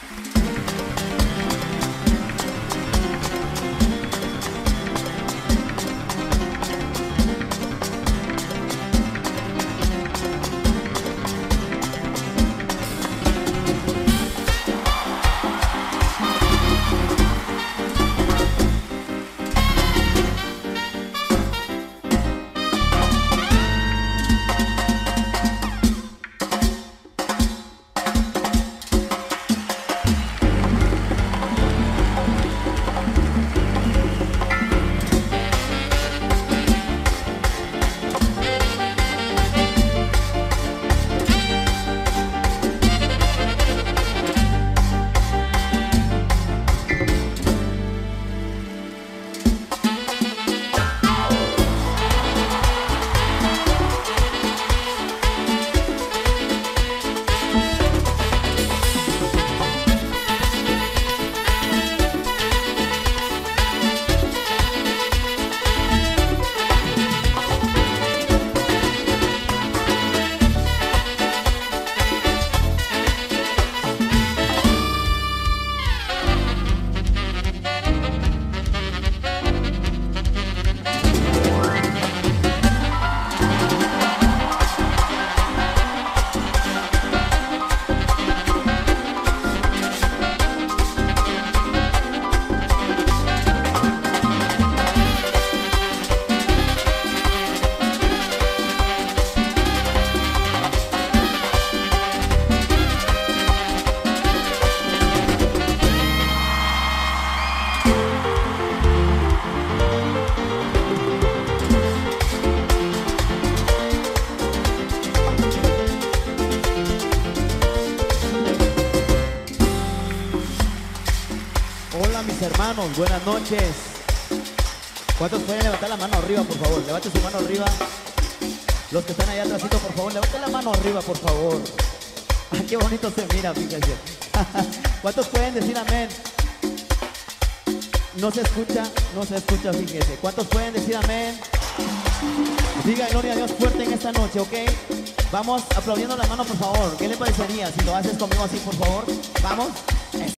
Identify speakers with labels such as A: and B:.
A: Hola mis hermanos, buenas noches. ¿Cuántos pueden levantar la mano arriba, por favor? Levante su mano arriba. Los que están allá atrásito, por favor, levanten la mano arriba, por favor. Ah, qué bonito se mira, fíjense. ¿Cuántos pueden decir amén? No se escucha, fíjense. ¿Cuántos pueden decir amén? Diga gloria a Dios fuerte en esta noche, ¿ok? Vamos aplaudiendo la mano, por favor. ¿Qué le parecería si lo haces conmigo así, por favor? Vamos.